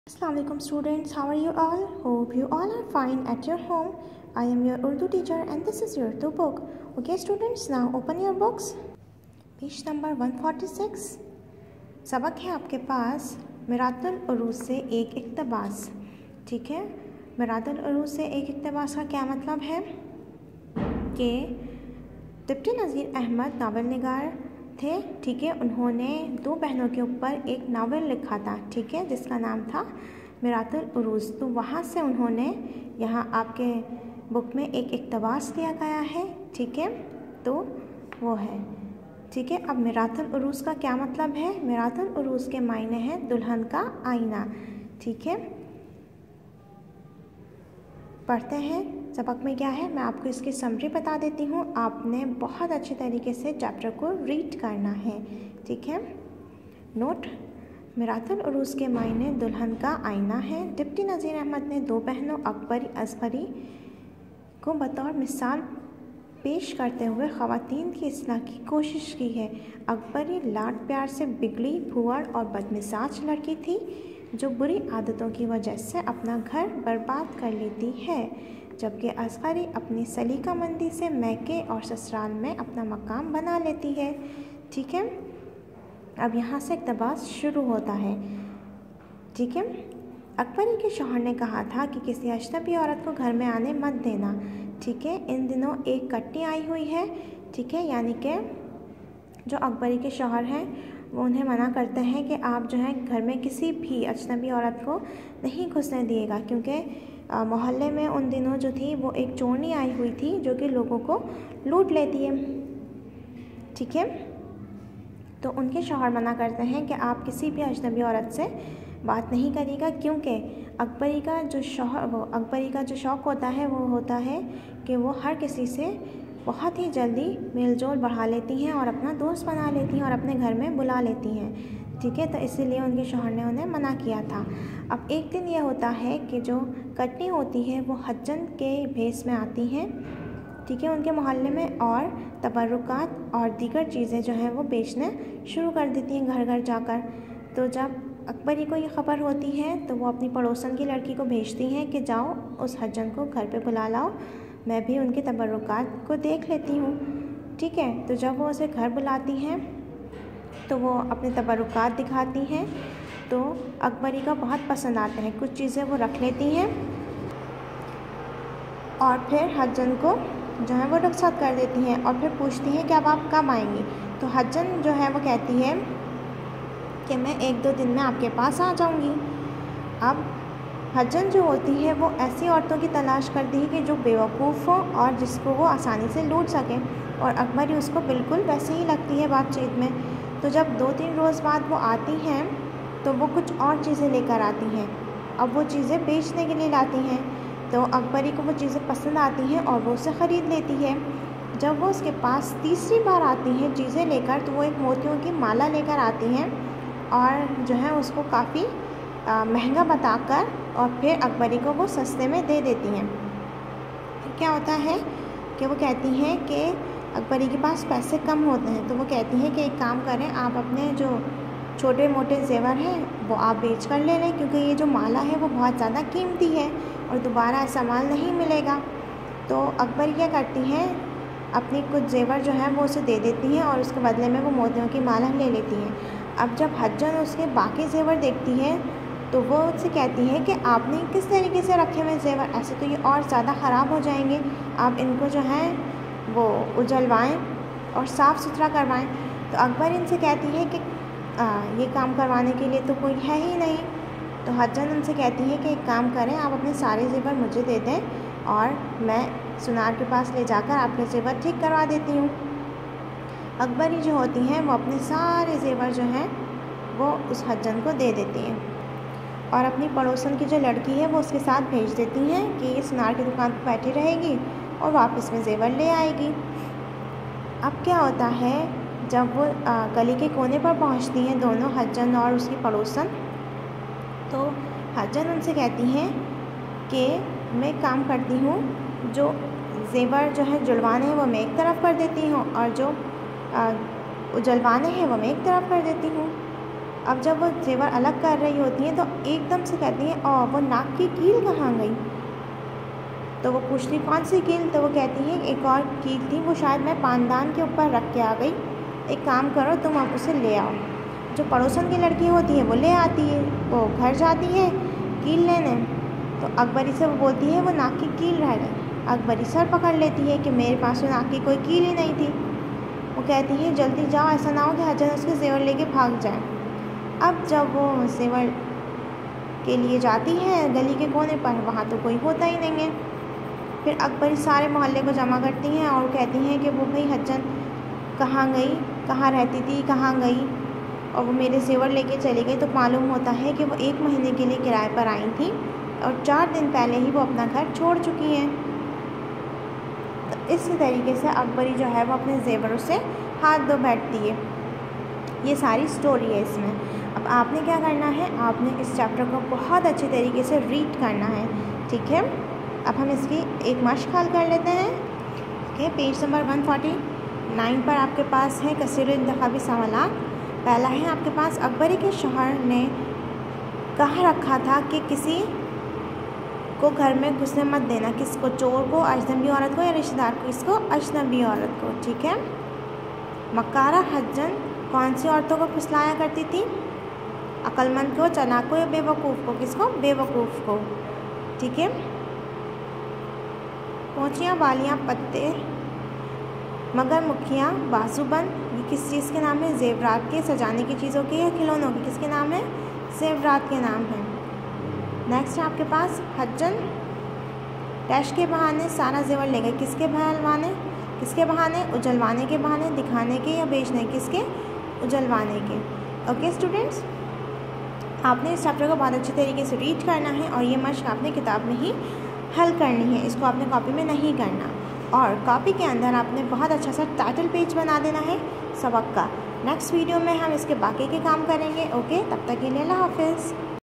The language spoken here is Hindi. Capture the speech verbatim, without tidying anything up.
Assalamualaikum students, how are you all? Hope you all are fine at your home. I am your Urdu teacher and this is your Urdu book. Okay students, now open your books. Page number one forty-six. सबक है आपके पास मिरातुल उरूज से एक इक़्तिबास. ठीक है, मिरातुल उरूज से एक इक़्तिबास का क्या मतलब है कि डिप्टी नज़ीर अहमद नावल निगार थे. ठीक है, उन्होंने दो बहनों के ऊपर एक नावल लिखा था. ठीक है, जिसका नाम था मिरातुल उरूज. तो वहाँ से उन्होंने यहाँ आपके बुक में एक इक़्तिबास दिया गया है. ठीक है, तो वो है. ठीक है, अब मिरातुल उरूज का क्या मतलब है? मिरातुल उरूज के मायने हैं दुल्हन का आईना. ठीक है, पढ़ते हैं सबक में क्या है. मैं आपको इसकी समरी बता देती हूँ. आपने बहुत अच्छे तरीके से चैप्टर को रीड करना है. ठीक है, नोट. मिरातुल उरूज के मायने दुल्हन का आईना है. डिप्टी नज़ीर अहमद ने दो बहनों अकबरी असगरी को बतौर मिसाल पेश करते हुए ख़वातीन की इस्लाह की कोशिश की है. अकबरी लाड प्यार से बिगड़ी, भुअड़ और बदमिजाज लड़की थी जो बुरी आदतों की वजह से अपना घर बर्बाद कर लेती है, जबकि असगरी अपनी सलीकामंदी से मैके और ससुराल में अपना मकाम बना लेती है. ठीक है, अब यहाँ से इक़्तिबास शुरू होता है. ठीक है, अकबरी के शौहर ने कहा था कि किसी अजनबी औरत को घर में आने मत देना. ठीक है, इन दिनों एक कट्टी आई हुई है. ठीक है, यानी कि जो अकबरी के शौहर हैं वो उन्हें मना करते हैं कि आप जो है घर में किसी भी अजनबी औरत को नहीं घुसने दिएगा, क्योंकि मोहल्ले में उन दिनों जो थी वो एक चोरनी आई हुई थी जो कि लोगों को लूट लेती है. ठीक है, तो उनके शौहर मना करते हैं कि आप किसी भी अजनबी औरत से बात नहीं करिएगा, क्योंकि अकबरी का जो शौहर वो अकबरी का जो शौक़ होता है वो होता है कि वो हर किसी से बहुत ही जल्दी मेल जोल बढ़ा लेती हैं और अपना दोस्त बना लेती हैं और अपने घर में बुला लेती हैं. ठीक है, तो इसीलिए उनके शौहर ने उन्हें मना किया था. अब एक दिन यह होता है कि जो कटनी होती है वो हज्जन के भेस में आती हैं. ठीक है, उनके मोहल्ले में और तबर्रुकात और दीगर चीज़ें जो हैं वो बेचने शुरू कर देती हैं घर घर जाकर. तो जब अकबरी को ये ख़बर होती है तो वो अपनी पड़ोसन की लड़की को भेजती हैं कि जाओ उस हज्जन को घर पे बुला लाओ, मैं भी उनके तबर्रुकात को देख लेती हूँ. ठीक है, तो जब वो उसे घर बुलाती हैं तो वो अपने तबर्रुकात दिखाती हैं तो अकबरी का बहुत पसंद आते हैं. कुछ चीज़ें वो रख लेती हैं और फिर हज्जन को जो है वो रुखसत कर देती हैं और फिर पूछती हैं कि अब आप कब आएंगी. तो हज्जन जो है वो कहती है कि मैं एक दो दिन में आपके पास आ जाऊंगी. अब हज्जन जो होती है वो ऐसी औरतों की तलाश करती है कि जो बेवकूफ़ हो और जिसको वो आसानी से लूट सकें, और अकबरी उसको बिल्कुल वैसे ही लगती है बातचीत में. तो जब दो तीन रोज़ बाद वो आती हैं तो वो कुछ और चीज़ें लेकर आती हैं. अब वो चीज़ें बेचने के लिए लाती हैं तो अकबरी को वो चीज़ें पसंद आती हैं और वो उसे ख़रीद लेती है. जब वो उसके पास तीसरी बार आती हैं चीज़ें लेकर तो वो एक मोतियों की माला लेकर आती हैं और जो है उसको काफ़ी महंगा बताकर और फिर अकबरी को वो सस्ते में दे देती हैं. फिर क्या होता है कि वो कहती हैं कि अकबरी के पास पैसे कम होते हैं, तो वो कहती हैं कि एक काम करें, आप अपने जो छोटे मोटे जेवर हैं वो आप बेच कर ले लें, क्योंकि ये जो माला है वो बहुत ज़्यादा कीमती है और दोबारा ऐसा माल नहीं मिलेगा. तो अकबरी क्या करती हैं, अपनी कुछ जेवर जो है वो उसे दे देती हैं और उसके बदले में वो मोतियों की माला ले लेती हैं. अब जब हज्जन उसके बाकी जेवर देखती है तो वो उससे कहती है कि आपने किस तरीके से रखे हुए जेवर, ऐसे तो ये और ज़्यादा ख़राब हो जाएंगे, आप इनको जो है वो उजलवाएं और साफ़ सुथरा करवाएं. तो अकबर इनसे कहती है कि आ, ये काम करवाने के लिए तो कोई है ही नहीं. तो हज्जन उनसे कहती है कि एक काम करें, आप अपने सारे जेवर मुझे दे दें और मैं सुनार के पास ले जाकर आपके जेवर ठीक करवा देती हूँ. अकबरी जो होती हैं वो अपने सारे जेवर जो हैं वो उस हज्जन को दे देती हैं और अपनी पड़ोसन की जो लड़की है वो उसके साथ भेज देती हैं कि ये सुनार की दुकान पर बैठी रहेगी और वापस में जेवर ले आएगी. अब क्या होता है, जब वो आ, गली के कोने पर पहुंचती हैं दोनों, हज्जन और उसकी पड़ोसन, तो हज्जन उनसे कहती हैं कि मैं काम करती हूँ, जो जेवर जो है जुड़वाने हैं वो मैं एक तरफ कर देती हूँ और जो आ, उजलवाने हैं वो मैं एक तरफ कर देती हूँ. अब जब वो जेवर अलग कर रही होती हैं तो एकदम से कहती हैं, ओ वो नाक की कील कहाँ गई? तो वो पूछती कौन सी कील? तो वो कहती है एक और कील थी, वो शायद मैं पानदान के ऊपर रख के आ गई, एक काम करो तुम अब उसे ले आओ। जो पड़ोसन की लड़की होती है वो ले आती है, वो घर जाती है कील लेने, तो अकबरी से वो बोलती है वो नाक की कील रह गई। अकबरी सर पकड़ लेती है कि मेरे पास तो नाक की कोई कील ही नहीं थी। वो कहती है जल्दी जाओ, ऐसा ना हो कि हजन उसके जेवर लेके भाग जाए। अब जब वो जेवर के लिए जाती है गली के कोने पर, वहाँ तो कोई होता ही नहीं है। फिर अकबरी सारे मोहल्ले को जमा करती हैं और कहती हैं कि वो भाई हजन कहाँ गई, कहाँ रहती थी, कहाँ गई, और वो मेरे जेवर लेके चली गई। तो मालूम होता है कि वो एक महीने के लिए किराए पर आई थी और चार दिन पहले ही वो अपना घर छोड़ चुकी हैं। तो इस तरीके से अकबरी जो है वो अपने जेवरों से हाथ धो बैठती है। ये सारी स्टोरी है इसमें। अब आपने क्या करना है, आपने इस चैप्टर को बहुत अच्छे तरीके से रीड करना है, ठीक है। अब हम इसकी एक मश्क हल कर लेते हैं। Okay, page number one forty nine पर आपके पास है कसीर इंतखाबी सवालात। पहला है आपके पास, अकबरी के शौहर ने कहा रखा था कि किसी को घर में घुसने मत देना। किसको? चोर को, अजनबी औरत को, या रिश्तेदार को? इसको अजनबी औरत को, ठीक है। मक्कारा हज्जन कौन सी औरतों को फुसलाया करती थी? अक्लमंद को, चालाक को, या बेवकूफ़ को? किसको? बेवकूफ़ को, ठीक है। पोंचियाँ, बालियाँ, पत्ते, मगर मुखियाँ, बाजूबंद, ये किस चीज़ के नाम है? जेवरात के, सजाने की चीज़ों के या खिलौनों के? किसके नाम है? जेवरात के नाम है। नेक्स्ट है आपके पास, हज्जन डैश के बहाने सारा जेवर ले गए। किसके बहाने? किसके बहाने? उजलवाने के बहाने, दिखाने के या बेचने? किसके? उजलवाने के। ओके स्टूडेंट्स, आपने इस चैप्टर को बहुत अच्छे तरीके से रीड करना है और ये मश्क आपने किताब में ही हल करनी है, इसको आपने कॉपी में नहीं करना। और कॉपी के अंदर आपने बहुत अच्छा सा टाइटल पेज बना देना है सबक का। नेक्स्ट वीडियो में हम इसके बाकी के काम करेंगे। ओके, तब तक के लिए अल्लाह हाफिज़।